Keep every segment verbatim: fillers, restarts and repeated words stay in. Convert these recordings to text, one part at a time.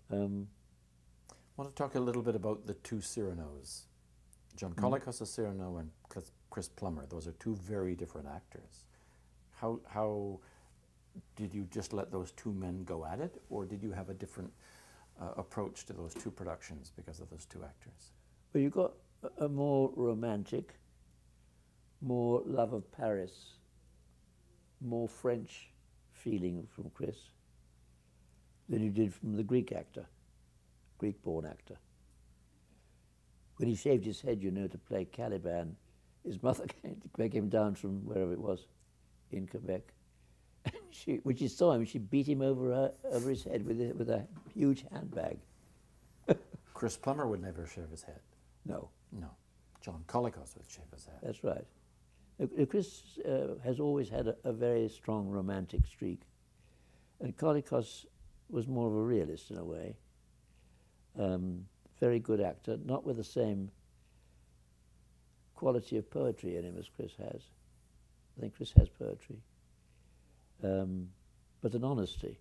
Um, I want to talk a little bit about the two Cyrano's. John Mm. Colicos as Cyrano and Chris- Chris Plummer. Those are two very different actors. How, how did you just let those two men go at it, or did you have a different uh, approach to those two productions because of those two actors? Well, you got a, a more romantic, more love of Paris, more French feeling from Chris than you did from the Greek actor, Greek-born actor. When he shaved his head, you know, to play Caliban, his mother came to beg him down from wherever it was in Quebec. She, when she saw him, she beat him over her, over his head with a, with a huge handbag. Chris Plummer would never shave his head. No, No. John Colicos would shave his head. that's right. Uh, Chris uh, has always had a, a very strong romantic streak, and Colicos was more of a realist in a way. Um, very good actor, not with the same quality of poetry in him as Chris has. I think Chris has poetry, um, but an honesty.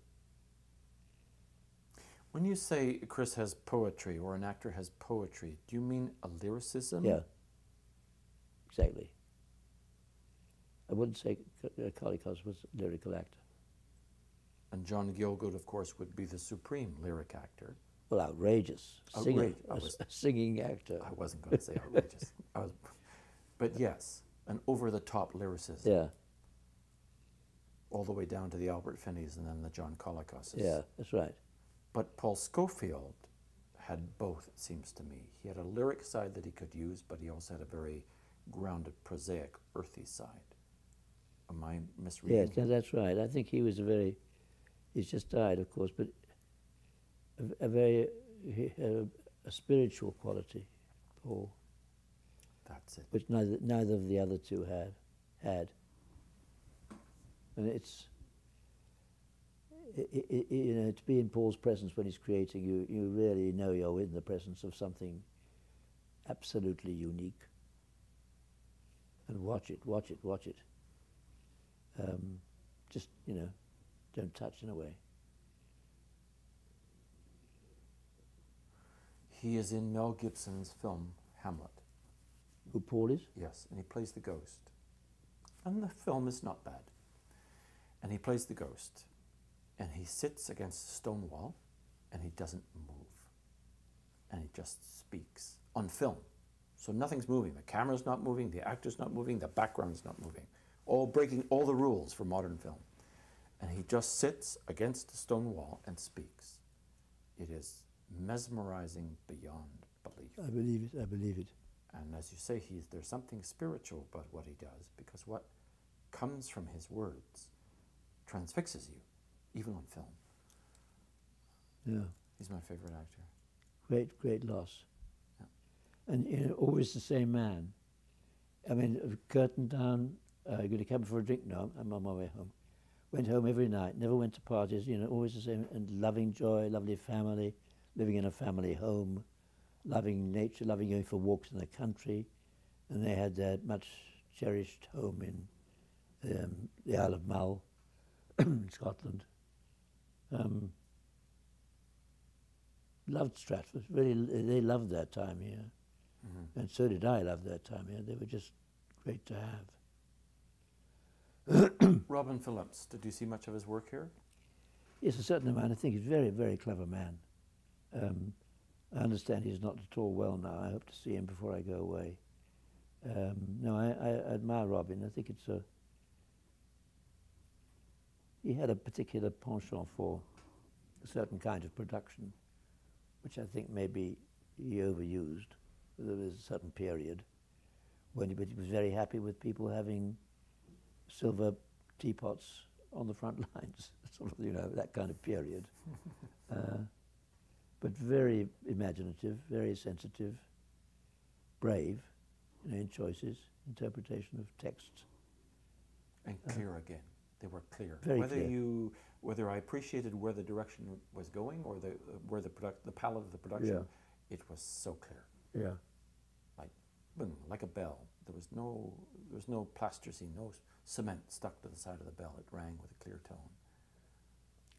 When you say Chris has poetry or an actor has poetry, do you mean a lyricism? Yeah, exactly. I wouldn't say Colicos was a lyrical actor. And John Gielgud, of course, would be the supreme lyric actor. Well, outrageous. Singer, Outrageous. I a, was- a singing actor. I wasn't going to say outrageous. I was, but yes, an over-the-top lyricism. Yeah, All the way down to the Albert Finneys and then the John Colicoses. yeah, that's right. But Paul Scofield had both, it seems to me. He had a lyric side that he could use, but he also had a very grounded, prosaic, earthy side. Am I misreading? Yes, no, that's right. I think he was a very, he's just died, of course, but a, a very, he had a, a spiritual quality, Paul, That's it. which neither, neither of the other two had. had. And it's, i i you know, to be in Paul's presence when he's creating, you, you really know you're in the presence of something absolutely unique. And watch it, watch it, watch it. Um, just, you know, don't touch in a way. He is in Mel Gibson's film Hamlet. Who Paul is? Yes, and he plays the ghost. And the film is not bad. And he plays the ghost. And he sits against a stone wall and he doesn't move. And he just speaks on film. So nothing's moving. The camera's not moving, the actor's not moving, the background's not moving. All breaking all the rules for modern film. And he just sits against a stone wall and speaks. It is mesmerizing beyond belief. I believe it, I believe it. And as you say, he's, there's something spiritual about what he does, because what comes from his words transfixes you, even on film. Yeah, He's my favorite actor. great, great loss. Yeah. And, you know, always the same man. I mean, uh, curtain down, uh, going to come for a drink? No, I'm on my way home. Went home every night, never went to parties, you know, always the same, and loving joy, lovely family, living in a family home, loving nature, loving going for walks in the country. And they had their much cherished home in um, the Isle of Mull, in Scotland. Um, loved Stratford, really, they loved their time here. Mm-hmm. And so did I love their time here. They were just great to have. Robin Phillips, did you see much of his work here? Yes, a certain amount. I think he's a very, very clever man. Um, I understand he's not at all well now. I hope to see him before I go away. Um, no, I, I admire Robin. I think it's a... He had a particular penchant for a certain kind of production, which I think maybe he overused. There was a certain period when he, but he was very happy with people having silver teapots on the front lines, sort of, you know, that kind of period. uh, but very imaginative, very sensitive, brave, you know, in choices, interpretation of texts. And clear uh, again. They were clear. Very whether clear. you, whether I appreciated where the direction was going or the uh, where the product, the palette of the production, Yeah. it was so clear. Yeah. Like, boom, like a bell. There was no, there was no plasticine, no cement stuck to the side of the bell. It rang with a clear tone.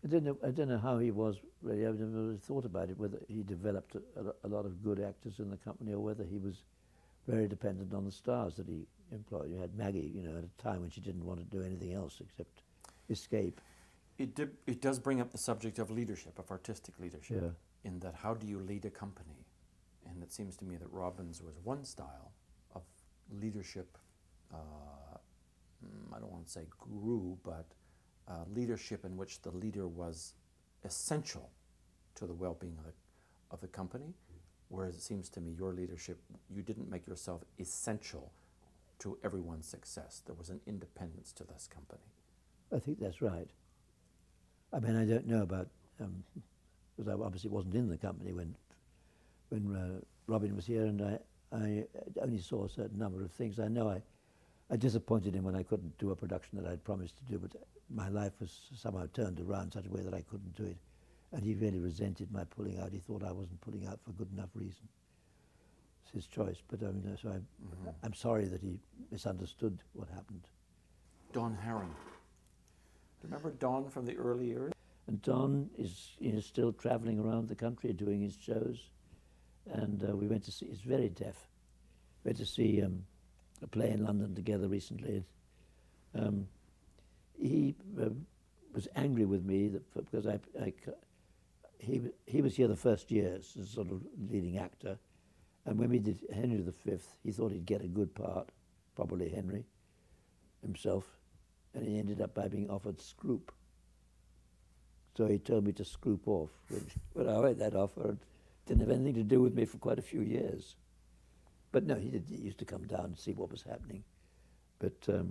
I don't know. I don't know how he was really. I've never really thought about it. Whether he developed a, a, a lot of good actors in the company, or whether he was very dependent on the stars that he employed. You had Maggie, you know, at a time when she didn't want to do anything else except escape. It did, it does bring up the subject of leadership, of artistic leadership. Yeah. In that, how do you lead a company? And it seems to me that Robbins was one style of leadership. Uh, I don't want to say guru, but uh, leadership in which the leader was essential to the well-being of the, of the company, whereas it seems to me your leadership, you didn't make yourself essential to everyone's success. There was an independence to this company. I think that's right. I mean, I don't know about, um, because I obviously wasn't in the company when when uh, Robin was here, and I, I only saw a certain number of things. I know I, I disappointed him when I couldn't do a production that I'd promised to do, but my life was somehow turned around such a way that I couldn't do it. And he really resented my pulling out. He thought I wasn't pulling out for good enough reason. It's his choice, but I mean, so I, mm-hmm. I'm sorry that he misunderstood what happened. Don Harron. Remember Don from the early years? And Don is you know, still traveling around the country doing his shows. And uh, we went to see, he's very deaf. We went to see um, a play in London together recently. Um, he uh, was angry with me that, because I, I, he, he was here the first year as a sort of leading actor. And when we did Henry the Fifth, he thought he'd get a good part, probably Henry himself. And he ended up by being offered Scroop. So he told me to Scroop off. When I read that offer, it didn't have anything to do with me for quite a few years. But no, he, did, he used to come down and see what was happening. But um,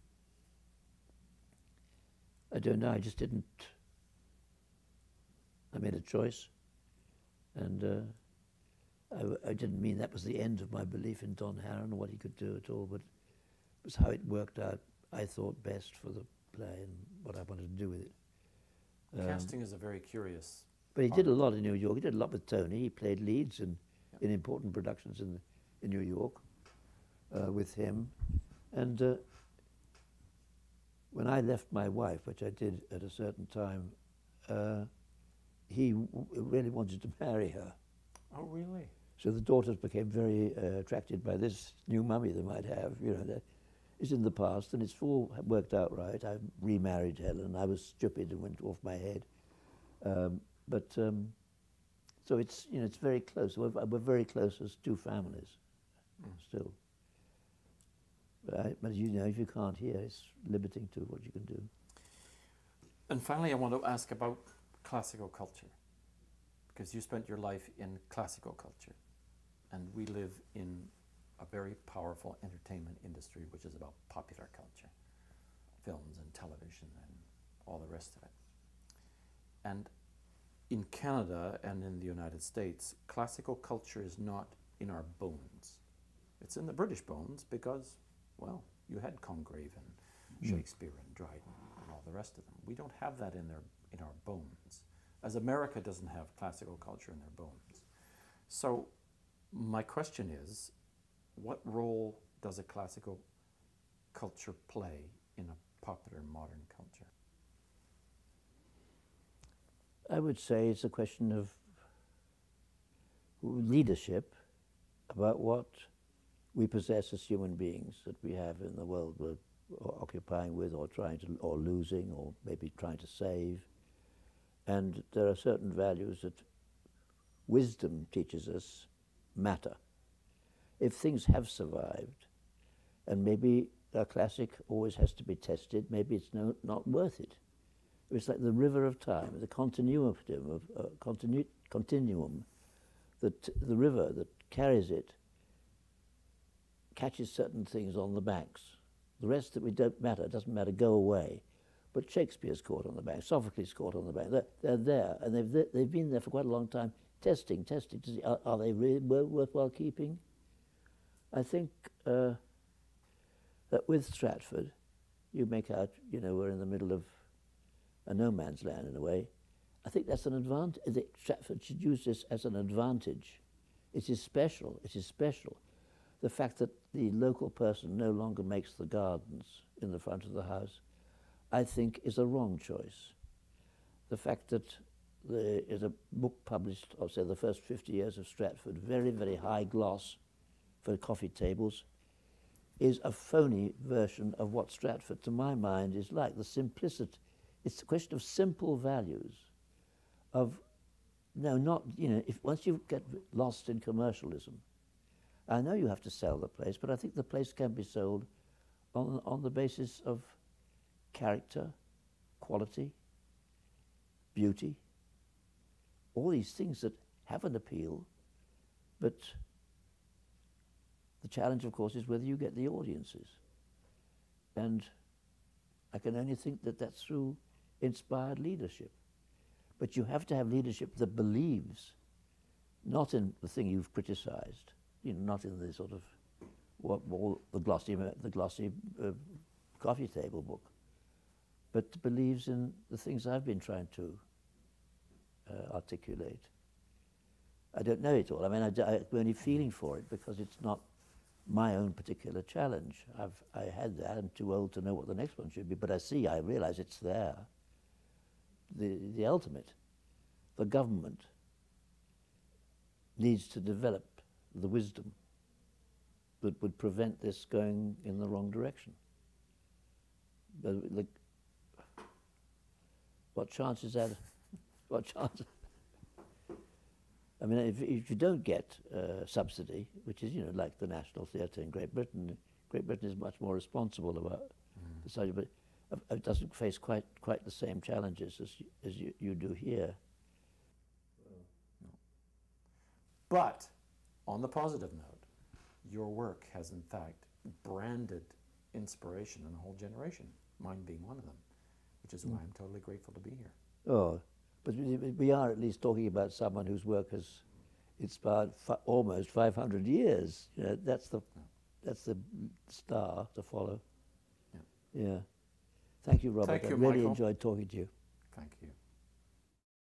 I don't know, I just didn't, I made a choice. And uh, I, I didn't mean that was the end of my belief in Don Harron or what he could do at all, but it was how it worked out, I thought, best for the play and what I wanted to do with it. Um, Casting is a very curious But he part. did a lot in New York. He did a lot with Tony. He played leads in, Yep. in important productions in, in New York uh, with him. And uh, when I left my wife, which I did at a certain time, uh, he w really wanted to marry her. Oh, really? So the daughters became very uh, attracted by this new mummy they might have. You know, that is in the past, and it's all worked out right. I remarried Helen. I was stupid and went off my head. Um, but um, so it's you know it's very close. We're, we're very close as two families mm. still. But, I, but you know, if you can't hear, it's limiting to what you can do. And finally, I want to ask about classical culture, because you spent your life in classical culture, and we live in a very powerful entertainment industry, which is about popular culture, films and television and all the rest of it. And in Canada and in the United States, classical culture is not in our bones. It's in the British bones because, well, you had Congreve and mm. Shakespeare and Dryden and all the rest of them. We don't have that in their in our bones, as America doesn't have classical culture in their bones. So my question is, what role does a classical culture play in a popular modern culture? I would say it's a question of leadership about what we possess as human beings that we have in the world we're occupying with or trying to, or losing, or maybe trying to save. And there are certain values that wisdom teaches us matter. If things have survived, and maybe a classic always has to be tested, maybe it's no, not worth it. It's like the river of time, the continuum of uh, continu continuum, that the river that carries it catches certain things on the banks. The rest that we don't matter, doesn't matter, go away. But Shakespeare's caught on the bank, Sophocles caught on the bank. They're, they're there, and they've, they've been there for quite a long time, testing, testing to see, are, are they really worthwhile keeping? I think uh, that with Stratford, you make out, you know, we're in the middle of a no man's land in a way. I think that's an advantage. Stratford should use this as an advantage. It is special, it is special. The fact that the local person no longer makes the gardens in the front of the house, I think is a wrong choice. the fact that there is a book published of, say, the first fifty years of Stratford, very, very high gloss for coffee tables, is a phony version of what Stratford, to my mind, is like. The simplicity, it's a question of simple values, of, no, not, you know, if once you get lost in commercialism, I know you have to sell the place, but I think the place can be sold on, on the basis of character, quality, beauty, all these things that have an appeal, but the challenge, of course, is whether you get the audiences. And I can only think that that's through inspired leadership. But you have to have leadership that believes, not in the thing you've criticized, you know, not in the sort of what, all the glossy, the glossy uh, coffee table book, but believes in the things I've been trying to uh, articulate. I don't know it all. I mean, I, I'm only feeling for it because it's not my own particular challenge. I've I had that. I'm too old to know what the next one should be, but I see, I realize it's there. The the ultimate, the government needs to develop the wisdom that would prevent this going in the wrong direction. The, the, what chance is that? What chance? I mean, if, if you don't get uh, subsidy, which is, you know, like the National Theatre in Great Britain, Great Britain is much more responsible about mm. the subject, but it doesn't face quite quite the same challenges as you, as you, you do here. No. But on the positive note, your work has in fact branded inspiration in a whole generation, mine being one of them, which is why mm. I'm totally grateful to be here. Oh. But we are at least talking about someone whose work has inspired fi almost five hundred years. You know, that's the yeah. that's the star to follow. Yeah. yeah. Thank you, Robert. Thank you, I really Michael. enjoyed talking to you. Thank you.